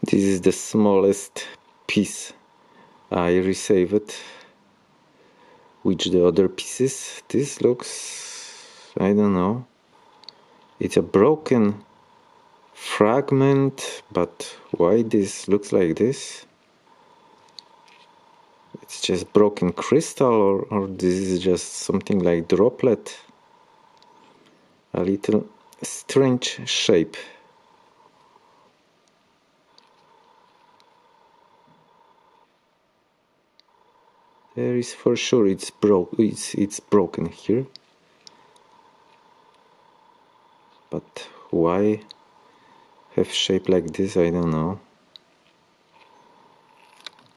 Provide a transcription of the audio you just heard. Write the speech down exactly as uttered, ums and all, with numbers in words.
This is the smallest piece I received. Which the other pieces? This looks, I don't know. It's a broken fragment, but why this looks like this? It's just broken crystal, or, or this is just something like droplet. A little strange shape. There is for sure it's broke. It's it's broken here. But why have shape like this? I don't know.